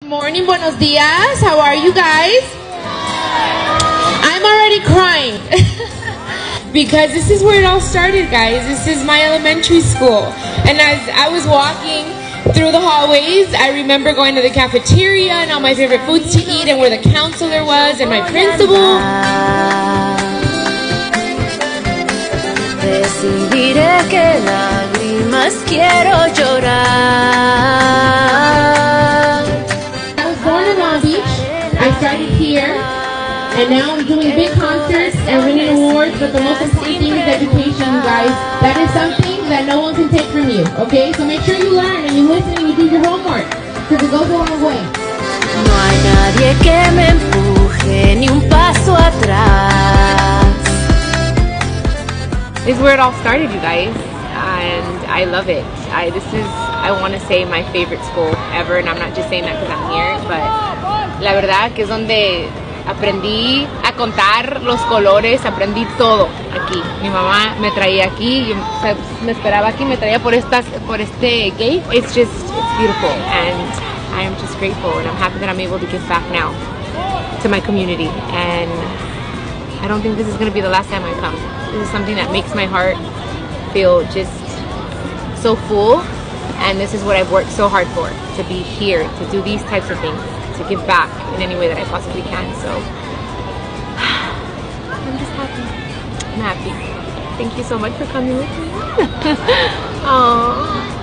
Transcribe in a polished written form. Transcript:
Morning, buenos dias. How are you guys? I'm already crying because this is where it all started, guys. This is my elementary school. And as I was walking through the hallways, I remember going to the cafeteria and all my favorite foods to eat and where the counselor was and my principal. Decidiré que lágrimas quiero llorar. I was born in Long Beach. I started here, and now I'm doing big concerts and winning awards, but the most important thing is education, you guys. That is something that no one can take from you, okay? So make sure you learn and you listen and you do your homework, because it goes a long way. No hay nadie que me empuje ni un paso atrás. This is where it all started, you guys, and I love it. This is, I want to say, my favorite school ever, and I'm not just saying that because I'm here, but la verdad que es donde aprendí a contar los colores, aprendí todo aquí. Mi mamá me traía aquí, me esperaba aquí, me traía por este gate. It's beautiful, and I am just grateful, and I'm happy that I'm able to give back now to my community, and I don't think this is going to be the last time I come. This is something that makes my heart feel just so full, and this is what I've worked so hard for, to be here, to do these types of things, to give back in any way that I possibly can. So I'm just happy. I'm happy. Thank you so much for coming with me. Aww.